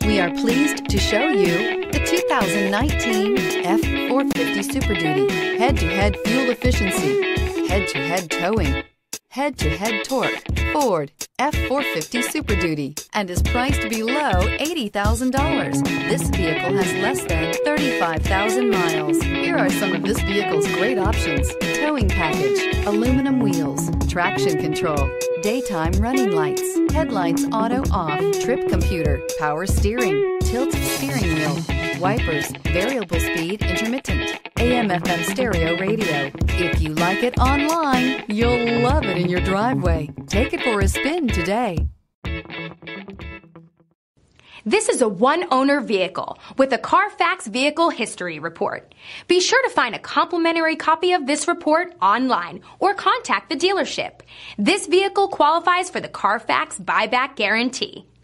We are pleased to show you the 2019 F-450 Super Duty. Head-to-head fuel efficiency, head-to-head towing, head-to-head torque. Ford F-450 Super Duty and is priced below $80,000. This vehicle has less than 35,000 miles. Here are some of this vehicle's great options: towing package, aluminum wheels, traction control, daytime running lights, headlights auto off, trip computer, power steering, tilt steering wheel, wipers, variable speed intermittent, AM/FM stereo radio. If you like it online, you'll love it in your driveway. Take it for a spin today. This is a one-owner vehicle with a Carfax Vehicle History Report. Be sure to find a complimentary copy of this report online or contact the dealership. This vehicle qualifies for the Carfax Buyback Guarantee.